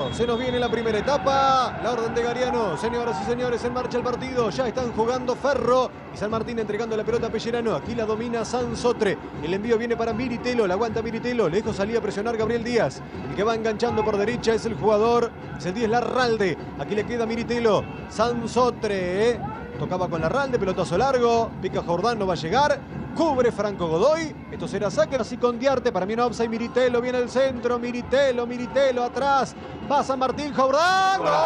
Se nos viene la primera etapa, la orden de Gariano. Señoras y señores, en marcha el partido. Ya están jugando Ferro y San Martín entregando la pelota a Pellerano. Aquí la domina Sansotre. El envío viene para Miritelo, la aguanta Miritelo. Lejos salía a presionar Gabriel Díaz. El que va enganchando por derecha es el jugador, es el 10 Larralde. Aquí le queda Miritelo. Sansotre, tocaba con Larralde, pelotazo largo. Pica Jordán, no va a llegar. Cubre Franco Godoy. Esto será saque así con Diarte. Para mí no offside. Miritelo viene al centro. Miritelo atrás. Va San Martín. Jordán. ¡Gol!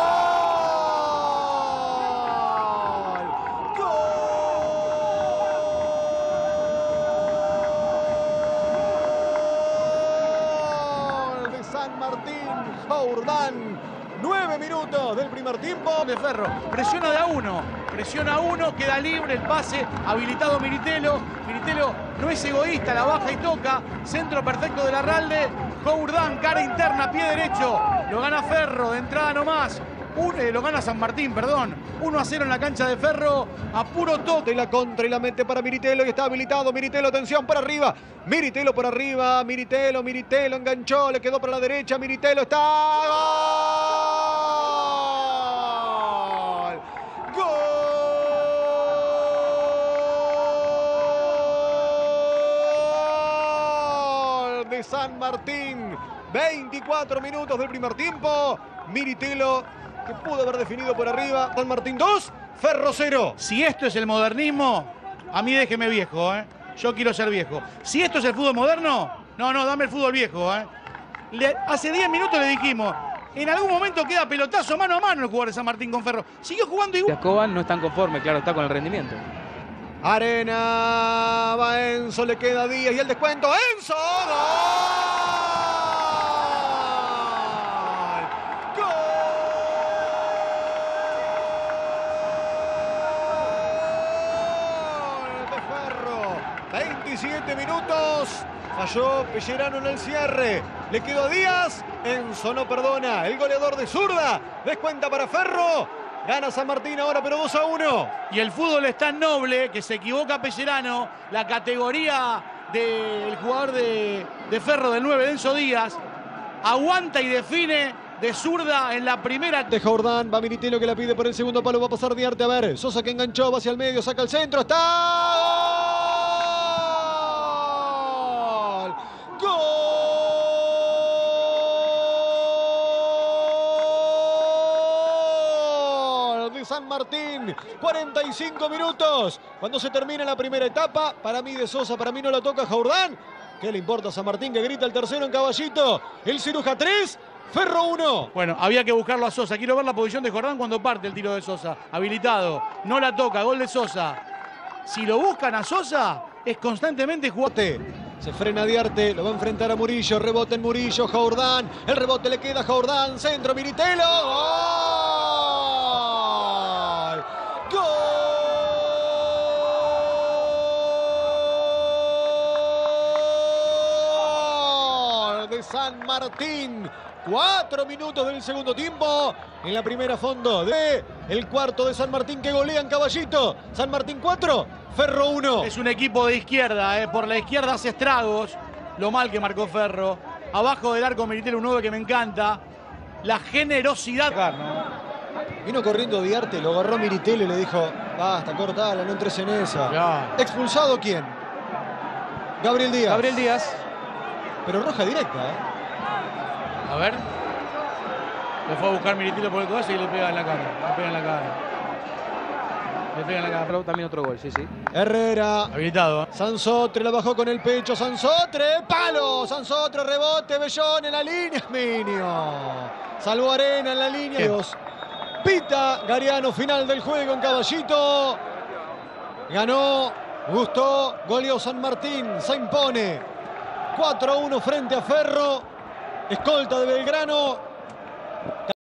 ¡Gol! De San Martín. Jordán. 9 minutos del primer tiempo. De Ferro. Presiona de a uno. Presiona a uno. Queda libre el pase. Habilitado Miritelo. Miritelo no es egoísta. La baja y toca. Centro perfecto de Larralde. Jordán, cara interna, pie derecho. Lo gana Ferro. De entrada nomás. Lo gana San Martín, perdón. 1-0 en la cancha de Ferro. A puro toque. Y la contra y la mete para Miritelo y está habilitado. Miritelo, atención, para arriba. Miritelo por arriba. Miritelo enganchó. Le quedó para la derecha. Miritelo está. ¡Gol! ¡Gol! De San Martín. 24 minutos del primer tiempo. Miritelo, que pudo haber definido por arriba. San Martín 2, Ferro 0. Si esto es el modernismo, a mí déjeme viejo, ¿eh? Yo quiero ser viejo. Si esto es el fútbol moderno, no, dame el fútbol viejo, ¿eh? Hace 10 minutos le dijimos, en algún momento queda pelotazo mano a mano el jugador de San Martín con Ferro. Siguió jugando igual. Escobar no están conformes, claro, está con el rendimiento. Arena, va Enzo, le queda Díaz y el descuento. ¡Enzo! ¡Gol! De Ferro, 27 minutos, falló Pellerano en el cierre, le quedó a Díaz, Enzo no perdona, el goleador de zurda, descuenta para Ferro, gana San Martín ahora pero 2-1. Y el fútbol es tan noble que se equivoca Pellerano, la categoría del jugador de Ferro, del 9, Enzo Díaz, aguanta y define de zurda en la primera. De Jordán, va Miritelo que la pide por el segundo palo, va a pasar Diarte, a ver, Sosa que enganchó, va hacia el medio, saca el centro, está... ¡Gol! ¡Gol! De San Martín, 45 minutos, cuando se termina la primera etapa, para mí de Sosa, para mí no la toca Jordán. ¿Qué le importa a San Martín que grita el tercero en Caballito? El Ciruja 3, Ferro 1. Bueno, había que buscarlo a Sosa. Quiero ver la posición de Jordán cuando parte el tiro de Sosa. Habilitado. No la toca. Gol de Sosa. Si lo buscan a Sosa, es constantemente jugante. Se frena Diarte. Lo va a enfrentar a Murillo. Rebote en Murillo. Jordán. El rebote le queda a Jordán. Centro. Miritelo. ¡Gol! ¡Gol! De San Martín. 4 minutos del segundo tiempo. En la primera fondo de el cuarto de San Martín que golea en Caballito. San Martín 4, Ferro 1. Es un equipo de izquierda, por la izquierda hace estragos. Lo mal que marcó Ferro. Abajo del arco Miritelo un 9 que me encanta. La generosidad. Vino corriendo Diarte, lo agarró Miritelo y le dijo, basta, cortala, no entres en esa. Ya. ¿Expulsado quién? Gabriel Díaz. Gabriel Díaz. Pero roja directa, A ver. Le fue a buscar Miritelo por el codazo y le pega en la cara. Le pega en la cara. Le pega en la cara. Pero también otro gol, sí. Herrera. Habilitado. Sansotre la bajó con el pecho. Sansotre, palo. Sansotre, rebote. Bellón en la línea. Minio. Salvó Arena en la línea. Dios. Pita Gariano, final del juego en Caballito. Ganó, gustó, goleó San Martín. Se impone 4-1 frente a Ferro. Escolta de Belgrano.